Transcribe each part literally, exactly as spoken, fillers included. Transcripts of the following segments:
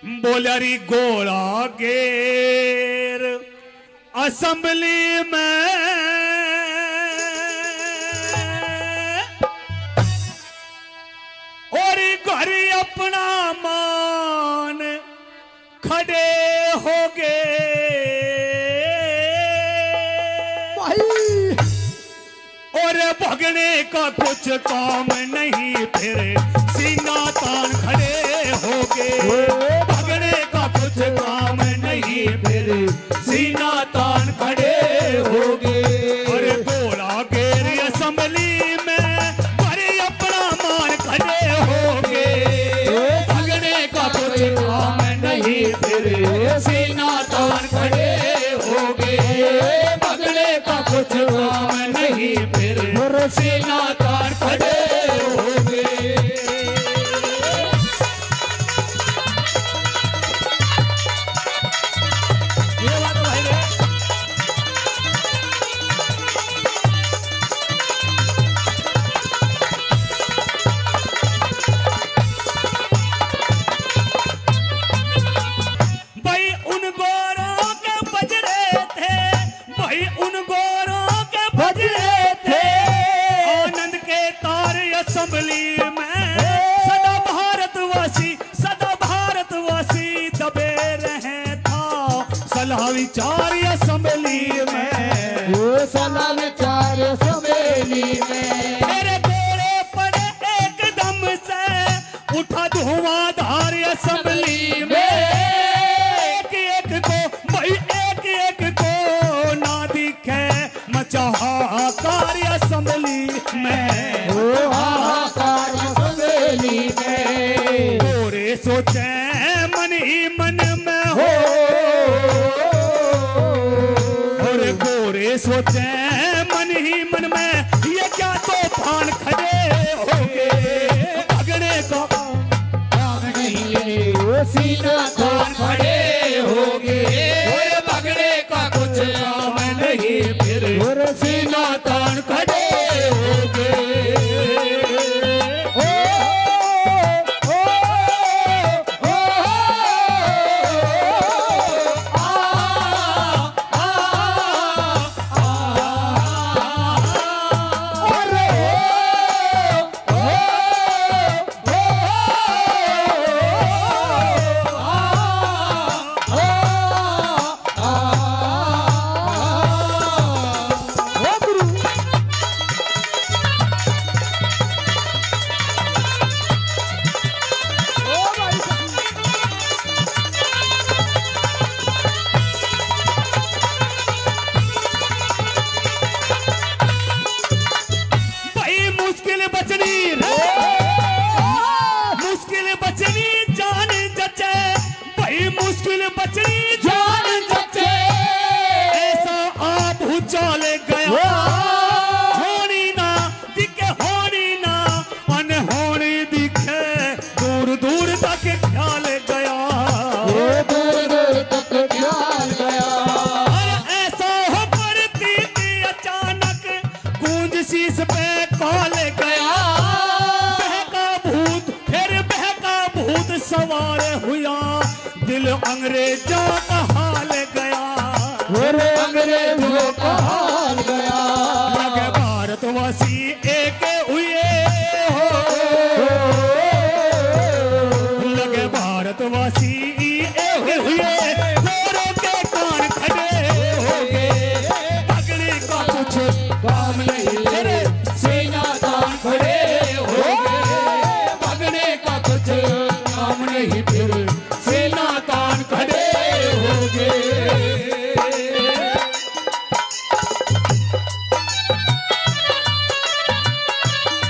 बोलरी गोला गेर असेंबली में और घर अपना मान खड़े हो गए और भगने का कुछ काम नहीं फिर सीना तान खड़े हो गए। भगने का कुछ काम नहीं फिर सीना तान खड़े हो गए। और गोला गेर असेंबली में भरे अपना मान खड़े हो गए। भगने का कुछ काम नहीं फिर सीना तान खड़े हो गए। भगने का कुछ काम नहीं फिर सीना तान खड़े हो गए। ये बात भाई रे भाई उन गोरों के बजरे थे। भाई उन गोरों के बजरे थे। आनंद के तार असेंबली में सदा भारतवासी सदा भारतवासी दबे रहे था। सलाह विचार असेंबली में वो सलाह विचार असेंबली में मेरे गोरे पड़े एकदम से उठा धुआंधार असेंबली में। एक एक को भाई एक एक को ना दिखे मचा हाहाकार असेंबली में। वो हाहाकार असेंबली में गोरे सोचे मन ही मन में हो। और गोरे सोचे मन ही मन में ये क्या तूफान खड़े हो गए। भगने का काम नहीं वो सीना तान खड़े हो गए। भगने का कुछ काम नहीं फिर और सीना तान खड़े हो गए। ओ ओ ओ आ भाई मुश्किल बचनी रे मुश्किल बचनी जान जचे। भाई मुश्किल बचनी जान जचे। ऐसा आप चाल गया होनी ना दिखे होनी ना अनहोनी दिखे। दूर दूर तक ख्याल गया वो दूर दूर तक ख्याल गया। और ऐसा हो पड़ती थी अचानक गूंज शीश पे कॉल गया। बहका भूत फिर बहका भूत सवार हुआ। दिल अंग्रेजों का हाल गया। और अंग्रेजों का हाल गया। लगे भारतवासी एक हुए हो। लगे भारतवासी एक हुए। गोरों के कान खड़े हो गए। भगने का कुछ काम नहीं तेरे सीना तान खड़े हो गए। भगने का कुछ काम नहीं फिर सीना तान खड़े हो गए।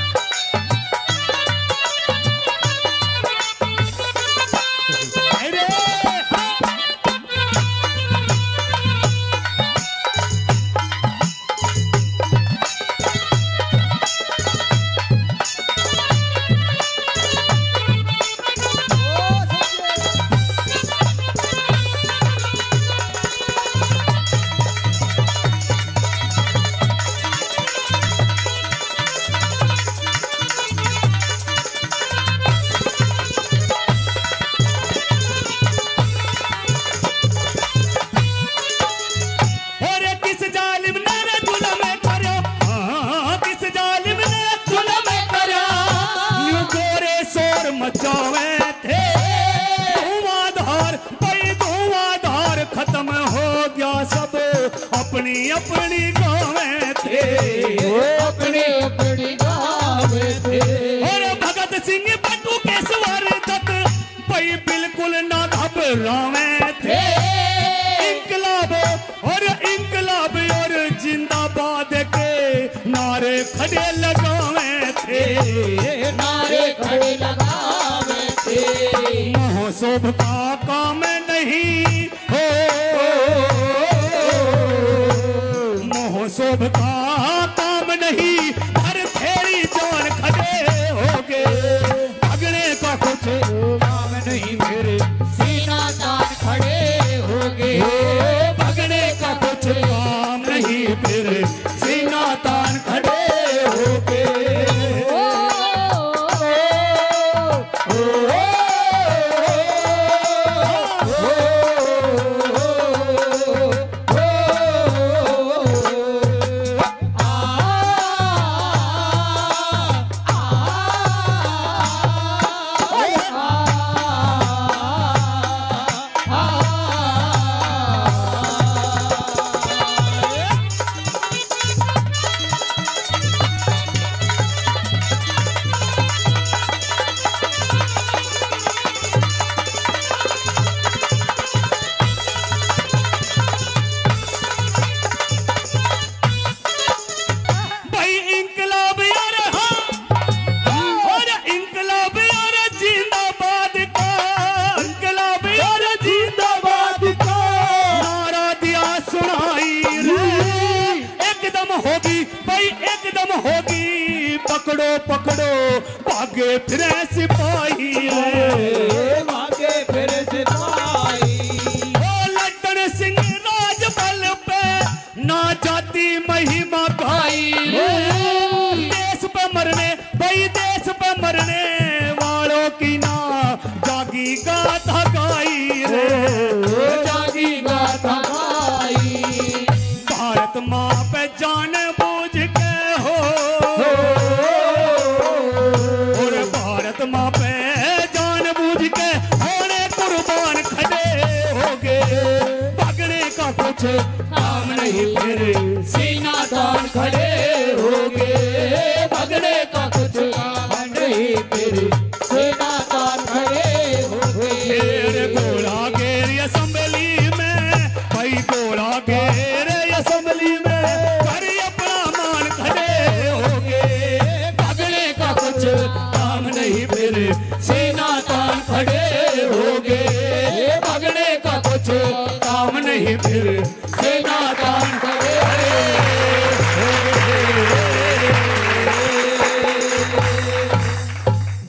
अरे अपनी अपनी गावे थे, अपनी अपनी गावे थे। और भगत सिंह बटू के सवार तक भाई बिल्कुल ना घबरावे थे। इंकलाब और इंकलाब और जिंदाबाद के नारे खड़े लगावे थे, नारे खड़े लगावे थे। महोत्सव का काम नहीं हो, महोत्सव का काम नहीं, हर फेरी जान खड़े हो गए। भगने का कुछ काम नहीं मेरे, सीना तान खड़े हो गए। भगने का कुछ काम नहीं मेरे, सीना तान खड़े हो गए। पकड़ो पकड़ो भागे फिरे सिपाही रे, भागे फिरे सिपाही। ओ लट्टन सिंह राजबल पे ना जाती महिमा गाई रे। देश पे मरने भाई देश पे मरने वालों की ना जागी गाथा गाई रे, जागी गाथा गाई। भारत माँ पे जान बूझ के हो, और भारत माँ पे जान बूझ के होने कुर्बान खड़े हो गए। भगने का कुछ काम नहीं फिर, सीना तान खड़े हो गए। भगने का कुछ काम नहीं फिर, सीना तान खड़े हो गए। फिर गोला घेर असेंबली में, भाई गोला घेर असेंबली में, कर अपना मान खड़े हो गए। भगने का कुछ काम नहीं फिर, सीना तान खड़े हो गए। भगने का कुछ काम नहीं फिर,